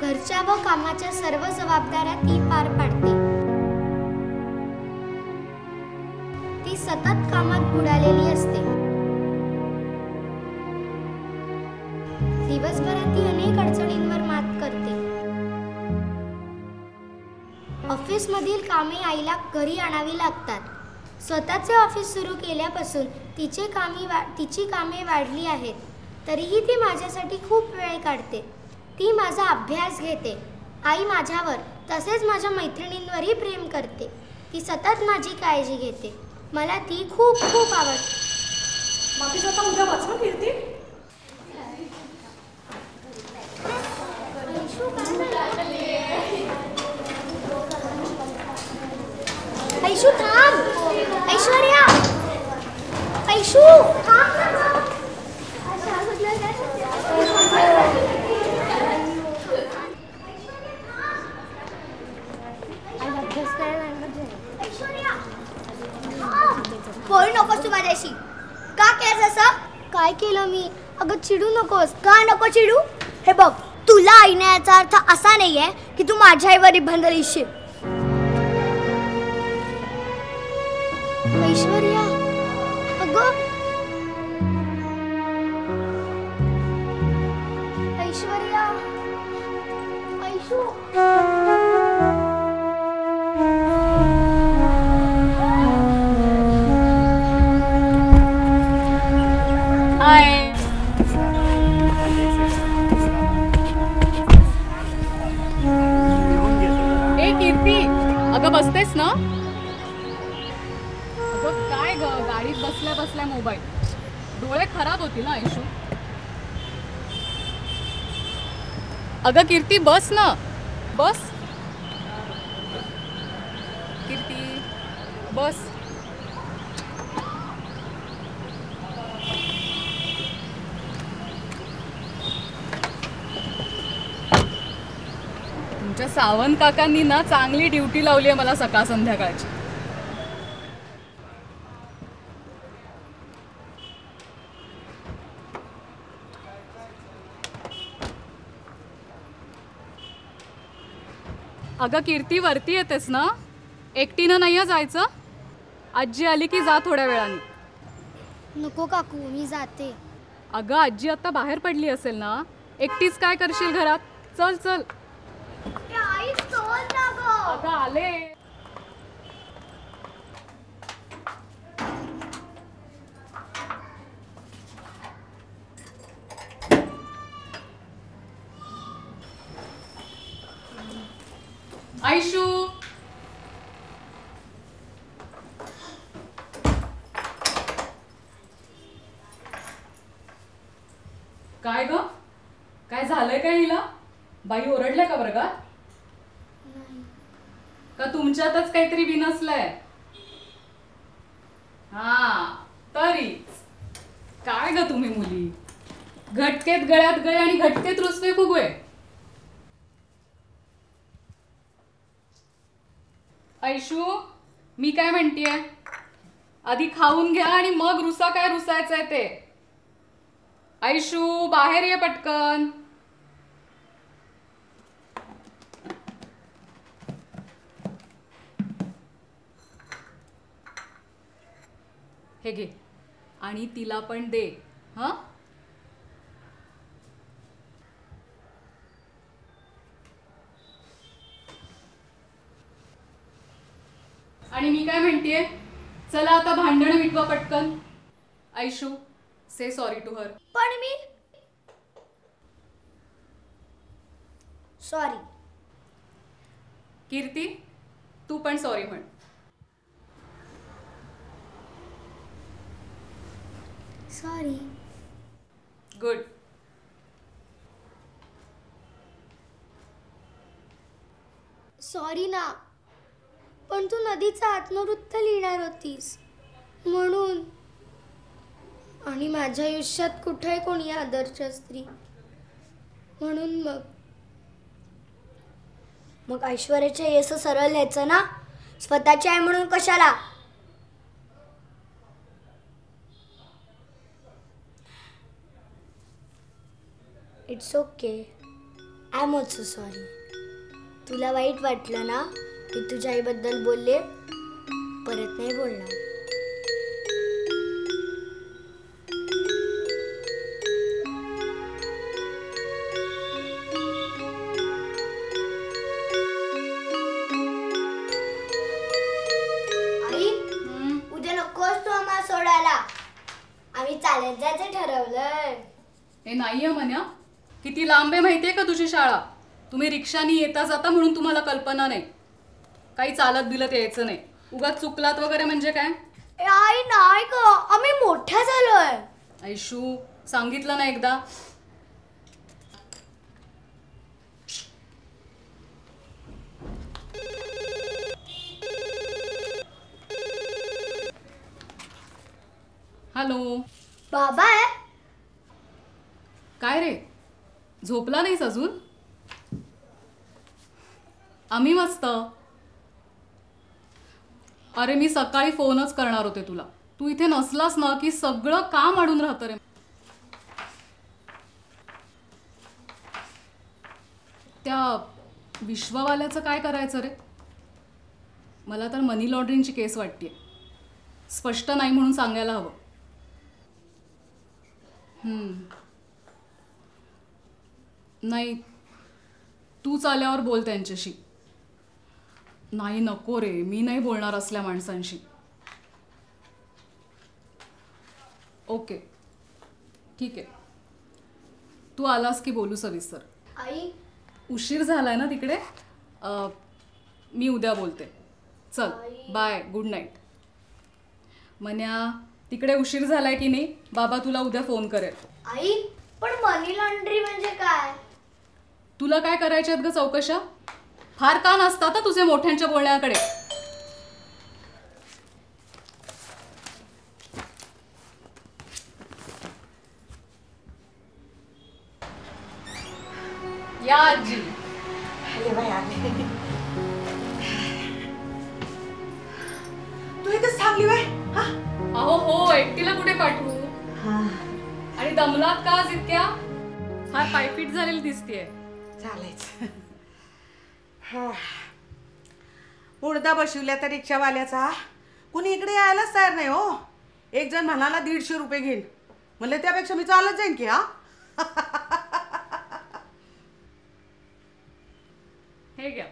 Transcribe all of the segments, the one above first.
घरच्या व कामाच्या सर्व जबाबदाऱ्या ती पार पाडते. ती सतत कामात बुडालेली असते. दिवसभरात ती अनेक अडचणींवर मात करते. ऑफिसमधील कामे आईला घरी आणावी लागतात. स्वतःचे ऑफिस सुरू केल्यापासून तिची कामे वाढली आहेत. तरीही ती माझ्यासाठी खूप वेळ काढते. ती माझा अभ्यास घेते. आई माझ्यावर तसेच माझ्या मैत्रिणींवरही प्रेम करते. ती सतत माझी काळजी घेते. मला ती खूप खूप आवडते. बाकी आता उद्या वाचून फिरते. ऐशू थांब. ऐश्वर्या, ऐशू थांब. बोलू नकोस तू माझ्याशी. का केलंस असं? काय केलं मी? अगं चिडू नकोस. का नको चिडू? हे बघ, तुला आईने याचा अर्थ असा नाहीये की तू माझ्या आईवर निबंध लिहिशील. ऐश्वर्या, अगं ऐश्वर्या, ऐशू. अगं बसतेस ना? अगं काय ग, गाडीत बसल्या बसल्या मोबाईल. डोळे खराब होतील ना ऐशू. अगं कीर्ती बस ना, बस. कीर्ती बस. तुमच्या सावंत काकांनी ना चांगली ड्युटी लावली आहे मला सकाळ संध्याकाळची. अगं कीर्ती वरती येतेस ना? एकटीनं नाही जायचं. आजी आली की जा थोड्या वेळाने. नको काकू, मी जाते. अगं आजी आता बाहेर पडली असेल ना, एकटीच काय करशील घरात. चल चल. अगं आले. ऐशू, काय ग, काय झालंय काय हिला? बाई ओरडल्या का वर्गात? का तुमच्यातच काहीतरी बिनसलंय? हा तरीच. काय ग तुम्ही मुली, घटकेत गळ्यात गळे आणि घटकेत रुसवे फुगवे. ऐशू, मी काय म्हणतेय, आधी खाऊन घ्या आणि मग रुसा काय रुसायचंय ते. ऐशू बाहेर ये पटकन. हे घे आणि तिला पण दे. हा आणि मी काय म्हणतेय, चला आता भांडण मिटवा पटकन. Aishu say sorry to her. पण मी सॉरी. कीर्ती तू पण सॉरी म्हण. सॉरी. गुड. सॉरी ना, पण तू नदीचा आत्मवृत्त लिहिणार होतीस म्हणून. आणि माझ्या आयुष्यात कुठे कोणी आदर्श स्त्री म्हणून. मग ऐश्वर्याच्या येस सरळ लिहायचं ना, स्वतःची आई म्हणून कशाला. It's okay. I am also sorry. तुला वाईट वाटलं ना मी तुझ्या आईबद्दल बोलले. परत नाही बोलणार. आई उद्या नकोस तू आम्हाला सोडायला. आम्ही चालत जायचं ठरवलंय. हे नाहीये म्हण्या. किती लांब आहे माहितीये का तुझी शाळा? तुम्ही रिक्षाने येता जाता म्हणून तुम्हाला कल्पना नाही. काही चालत बिलत यायचं नाही. उगाच चुकलात वगैरे म्हणजे काय? आई नाही ग, आम्ही मोठ्या झालोय. ऐशू सांगितलं ना एकदा. हॅलो. बाबा आहे? काय रे, झोपला नाहीस अजून? आम्ही मस्त. अरे मी सकाळी फोनच करणार होते तुला. तू इथे नसलास ना की सगळं काम अडून राहतं रे. त्या विश्ववाल्याचं काय करायचं रे? मला तर मनी लॉन्ड्रिंगची केस वाटतेय. स्पष्ट नाही म्हणून सांगायला हवं. नाही, तूच आल्यावर बोल त्यांच्याशी. नाही नको रे, मी नाही बोलणार असल्या माणसांशी. ओके ठीक आहे. तू आलास की बोलू सविस्तर. आई उशीर झालाय ना तिकडे. मी उद्या बोलते. चल बाय, गुड नाईट. मन्या तिकडे उशीर झालाय की नाही? बाबा तुला उद्या फोन करेल. आई पण मनी लॉन्ड्री म्हणजे काय? तुला काय करायच्यात ग चौकशा? फार का नसतात तुझे मोठ्यांच्या बोलण्याकडे. या आजी. तू इथेच थांबली बाय. अहो हो, एकटीला कुठे पाठवू? आणि दमलात का आज इतक्या? फार पायपीट झालेली दिसतेय. चालेल. मुर्दा बसवल्या तर रिक्षावाल्याचा कुणी इकडे यायलाच तयार नाही हो. एक जण म्हणाला 150 रुपये घेईन. म्हणले त्यापेक्षा मी चालत जाईन की. हे घ्या.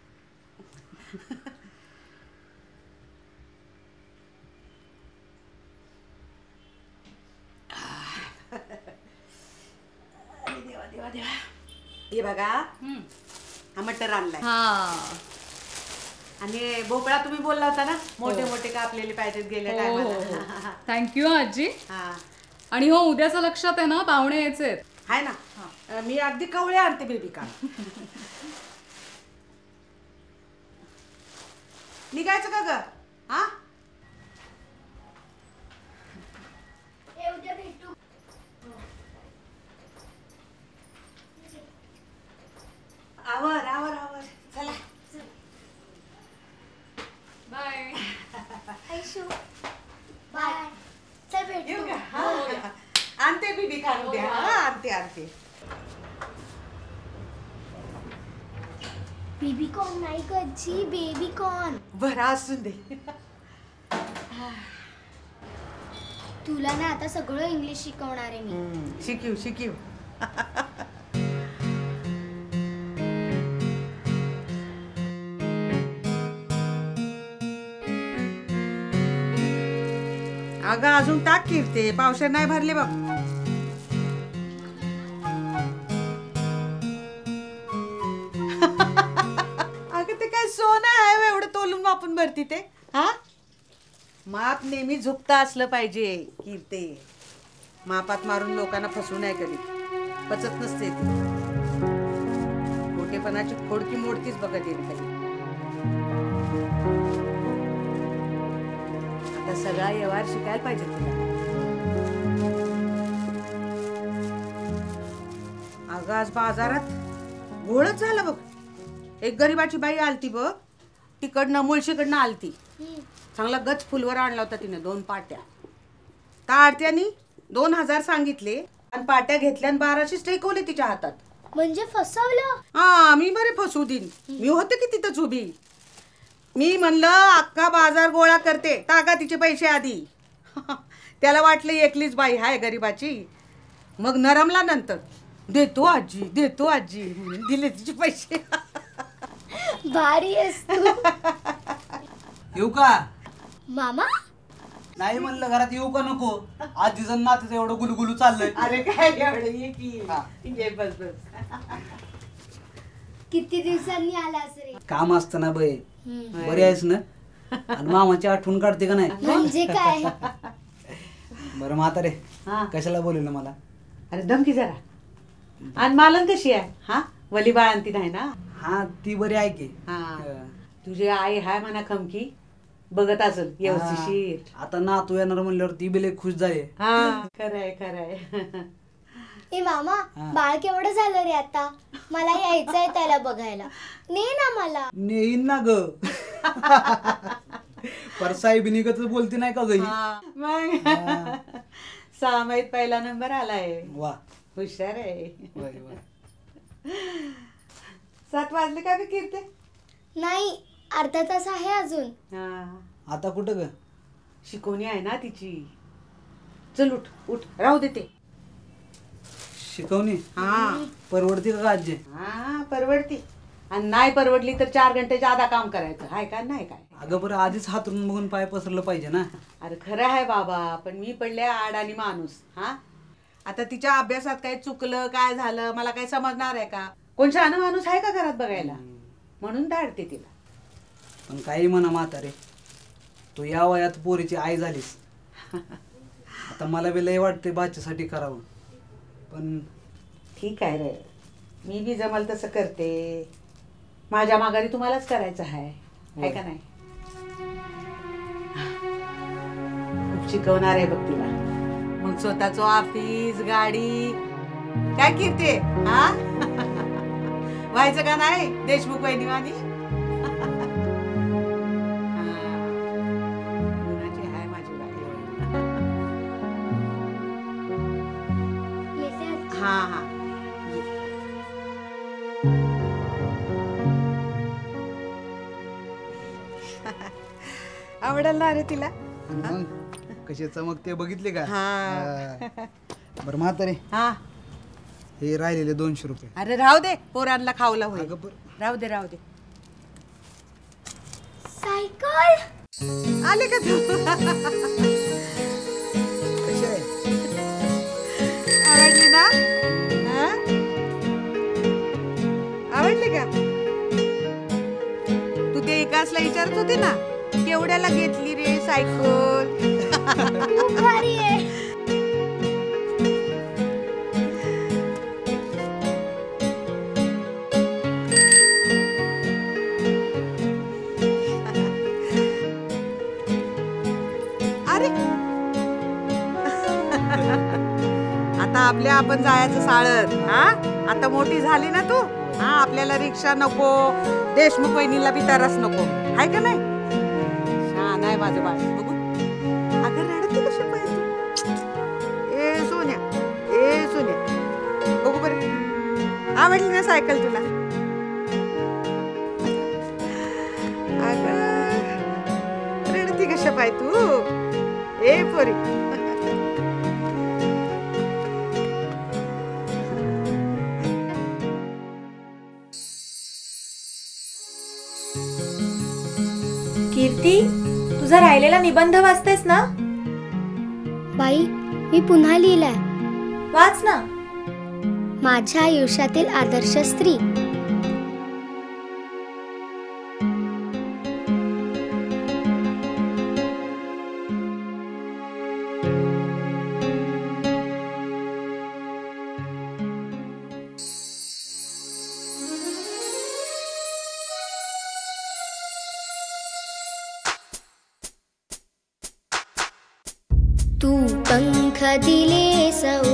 देवा देवा देवा. हे बघा, हा मटर आणलाय. आणि भोपळा तुम्ही बोलला होता ना, मोठे मोठे कापलेले पाहिजेत गेल्या टायमाला. थँक्यू आजी. हा आणि हो, उद्याचं लक्षात आहे ना, पाहुणे यायचे. आहे ना. मी अगदी कवळे आणते बेबी का. निघायचं का ग? हा उद्या भेटू. आवर आवर आवर. चला बाय. ऐशू बाय. चल भेटू. येऊ का? हा. आणते बेबी का उद्या. हा आणते आणते. बेबी कॉर्न नाही गजी, बेबी कॉर्न. बरं असून दे. तुला ना आता सगळं इंग्लिश शिकवणार आहे मी. शिकीव शिकीव. अगं अजून टाक किरते. पावसात नाही भरले बघ. अगं ते काय सोनं आहे एवढं तोलून मापून भरती ते. हा माप नेहमी झुकता असलं पाहिजे. किरते मापात मारून लोकांना फसवू नाही कधी. पचत नसते ती. खोटेपणाची खोडकी मोडतीच बघत येईल कधी. आता सगळा व्यवहार शिकायला पाहिजे तुला. अगं आज बाजारात घोळच झालं बघ. एक गरीबाची बाई आलती बघ. तिकडनं मुळशीकडनं आलती. चांगला गच फुलवर आणला होता तिने 2 पाट्या. त्या आरत्यानी 2000 सांगितले आणि पाट्या घेतल्या आणि 1200 टेकवले तिच्या हातात. म्हणजे फसवलं? हा मी बरे फसू देईन. मी होते की तिथंच उभी. मी म्हणलं अख्खा बाजार गोळा करते, टाका तिचे पैसे आधी. त्याला वाटलं एकलीच बाई हाय गरीबाची. मग नरमला नंतर देतो आजी देतो आजी म्हणून दिले तिचे पैसे. भारी आहेस तू. येऊ का? मामा नाही म्हणलं घरात येऊ का नको? आजीचं नातीचं एवढं गुलगुलू चाललंय. अरे काय एवढं ये की हा. ये बस बस. किती दिवसांनी आलास रे? काम असतं ना बाई. बरी आहेस ना? आणि मामाची आठवण काढते का नाही? म्हणजे काय? बरं म्हातारे हा. कशाला बोलवलं मला? अरे धमकी जरा. आणि मालन कशी आहे? हा वली बाळंती नाही ना? हा ती बरी आहे की. हा. तुझी आई हाय म्हणा खमकी, बघत असेल व्यवस्थिशीर. आता नातू येणार म्हणल्यावर ती बी लय खुश झाली. हा खरंय खरंय. ए मामा, बाळ केवढं झालं रे आता? मला यायचंय त्याला बघायला. ने ना मला. नेईन ना ग. पर साहेबिनीगत बोलते नाही का गई? मग 6 महिन्यात पहिला नंबर आलाय. वा हुशार आहे. Y, Y. 7 वाजले का बी कीर्ते? नाही, अर्धा तास आहे अजून. हा. आता कुठं ग? शिकवणी आहे ना तिची. चल उठ उठ, राहू देते. शिकवणी हा परवडती का आजी? हा परवडती. आणि नाही परवडली तर 4 घंटे जादा काम करायचं. हाय का नाही काय? अगं बरं आधीच हातरून बघून पाय पसरलं पाहिजे ना. अरे खरं आहे बाबा, पण मी पडले आड आणि माणूस. हा आता तिच्या अभ्यासात काय चुकलं काय झालं मला काय समजणार आहे का? कोण शहाणा माणूस आहे का घरात बघायला? म्हणून धाडते तिला. पण काही म्हणा म्हातारे, तू या वयात पोरीची आई झालीस. आता मला बी लय वाटते बाच्यासाठी करावं, पण ठीक आहे रे, मी बी जमल तसं करते. माझ्या माघारी तुम्हालाच करायचं आहे का नाही? खूप शिकवणार आहे बघ तिला. मग स्वतःच ऑफिस गाडी काय कीर्ते हा व्हायचं का नाही देशमुख बहिणीवानी? गुणाची आहे माझी बाई. येते आजी. हा हा आवडेल ना रे तिला? मग कशी चमकते बघितले का? हा. बरं म्हातारे, हा हे राहिलेले 200 रुपये. अरे राहू दे, पोरांना खावला होईल. अगं बरं. राहू दे राहू दे. सायकल आले का तू? कशी आहे? आवडली ना? हा? आवडली का? तू ते एकासला विचारत होती ना, केवढ्याला घेतली रे सायकल? खूप भारी आहे. अरे आता आपल्या आपण जायचं साळत. हा आता मोठी झाली ना तू. हा आपल्याला रिक्षा नको, देशमुख बहिणीला बी तरस नको, हाय का नाही? छान आहे माझं बाळ. बघू अगं रडते कशी पाहिजे. ए सोन्या ए सोन्या, बघू बरं आवडली ना सायकल तुला? अगं रडती कशा पाय तू? ए पोरी कीर्ती, तुझा राहिलेला निबंध वाचतेस ना? बाई, मी पुन्हा लिहिलाय. वाच ना. माझ्या आयुष्यातील आदर्श स्त्री. तू पंख दिले सौ